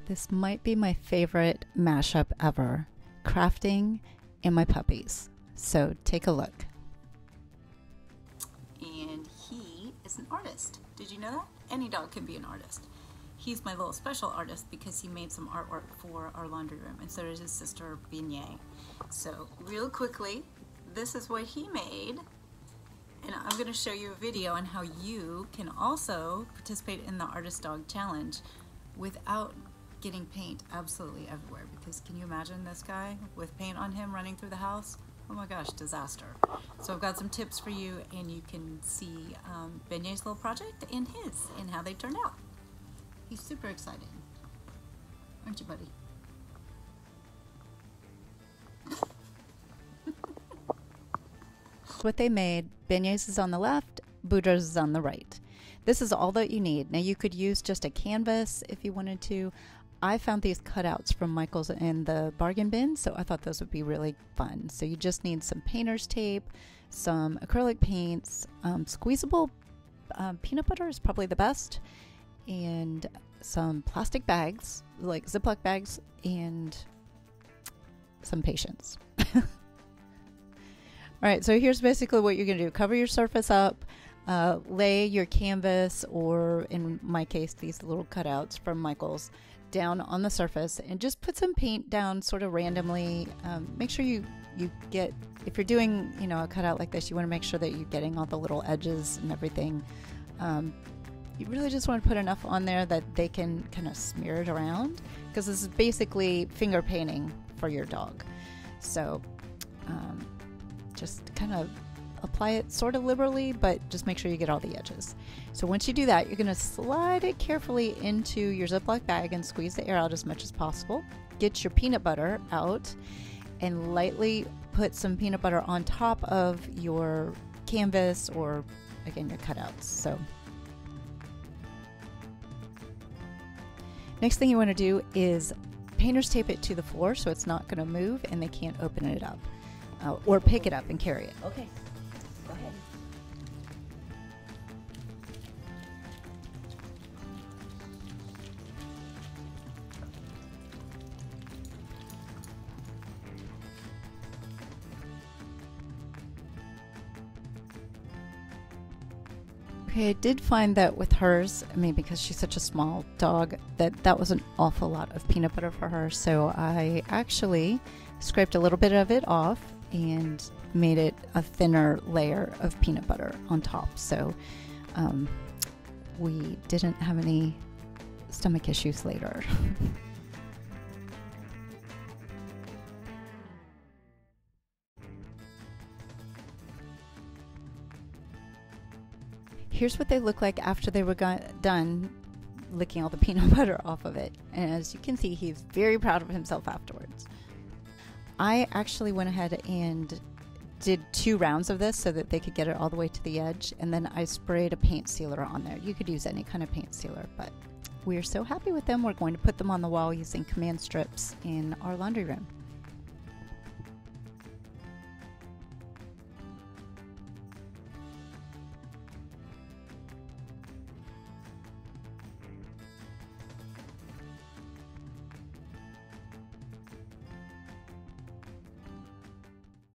This might be my favorite mashup ever, crafting and my puppies. So take a look. And he is an artist. Did you know that? Any dog can be an artist. He's my little special artist because he made some artwork for our laundry room, and so does his sister Beignet. So real quickly, this is what he made, and I'm going to show you a video on how you can also participate in the Artist Dog Challenge without getting paint absolutely everywhere, because can you imagine this guy with paint on him running through the house? Oh my gosh, disaster. So I've got some tips for you, and you can see Beignet's little project and his, and how they turned out. He's super excited. Aren't you, buddy? What they made, Beignet's is on the left, Boudra's is on the right. This is all that you need. Now you could use just a canvas if you wanted to. I found these cutouts from Michael's in the bargain bin, so I thought those would be really fun. So you just need some painter's tape, some acrylic paints, squeezable peanut butter is probably the best, and some plastic bags, like Ziploc bags, and some patience. All right, so here's basically what you're going to do. Cover your surface up, lay your canvas, or in my case, these little cutouts from Michael's, down on the surface, and just put some paint down sort of randomly. Make sure you get, if you're doing, you know, a cutout like this, you want to make sure that you're getting all the little edges and everything. You really just want to put enough on there that they can kind of smear it around, because this is basically finger painting for your dog. So just kind of apply it sort of liberally, but just make sure you get all the edges. So once you do that, you're going to slide it carefully into your Ziploc bag and squeeze the air out as much as possible. Get your peanut butter out and lightly put some peanut butter on top of your canvas, or again, your cutouts. So next thing you want to do is painter's tape it to the floor so it's not going to move and they can't open it up or pick it up and carry it. Okay. Go ahead. Okay, I did find that with hers, I mean, because she's such a small dog, that was an awful lot of peanut butter for her. So I actually scraped a little bit of it off and made it a thinner layer of peanut butter on top. So we didn't have any stomach issues later. Here's what they look like after they were done licking all the peanut butter off of it. And as you can see, he's very proud of himself afterwards. I actually went ahead and did 2 rounds of this so that they could get it all the way to the edge, and then I sprayed a paint sealer on there. You could use any kind of paint sealer, but we're so happy with them. We're going to put them on the wall using command strips in our laundry room.